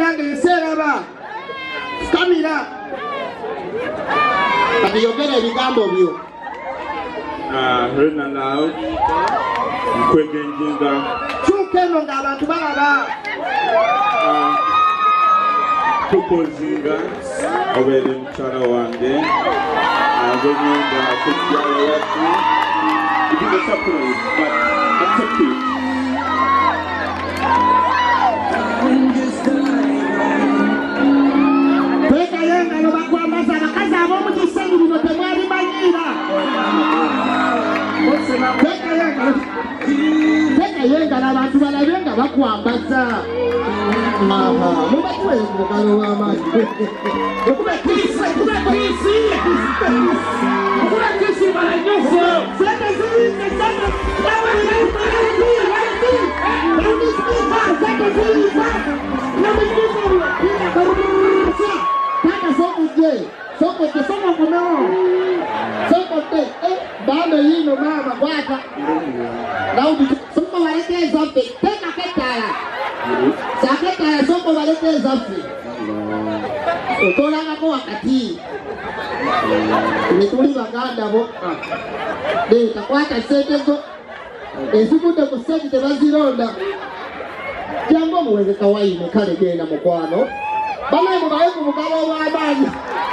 banange nseeraba. Kamira. Kati yogera ebigambo byo. Right now, nkwegenjinga. Kyukeno ng'abantu balaba. Tupozinga obeere mukyala wange. Agonyenda kujjayo watu. It is a surprise, but accept it. Teka yenga no bakwambaza abakazi ab'omu kisenyi bino temwali manyiira. Teka yenga n'abantu balabe nga bakwambaza. Mubatuwe omugalo w'amaanyi. Okuba kisi balanyoso. Sente ziyinze sente. Bando yino mama kwata. Naudi soko walete zafi. Teka ketala. Saketala soko walete zafi. Utolanga kwa wakati. Metuli baganda bo. De takwata sente zo. Esukude kusenti tebazironda. Jambo muweze kawaii mukale genda mukwano. Bana mubaye ku mugabo w'abantu.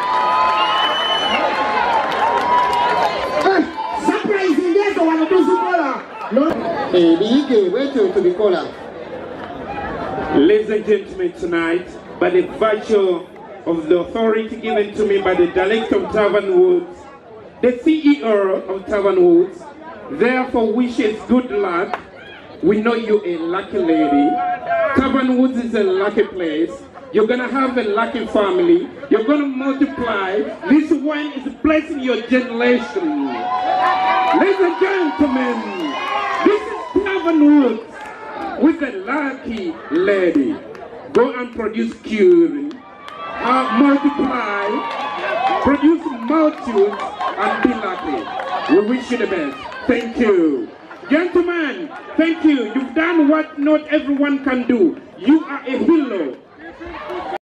Surprising yeso wanatuzukola. No. Bige wetu tubikola. Ladies and gentlemen, tonight, by the virtue of the authority given to me by the director of Tavern Woods, the CEO of Tavern Woods, therefore wishes good luck. We know you're a lucky lady. Tavern Woods is a lucky place. You're gonna have a lucky family. You're gonna multiply. This wine is blessing your generation. Ladies and gentlemen, this is Tavern Woods with a lucky lady. Go and produce curing, multiply, produce multitudes, and be lucky. We wish you the best. Thank you. Gentlemen, thank you. You've done what not everyone can do. You are a hero.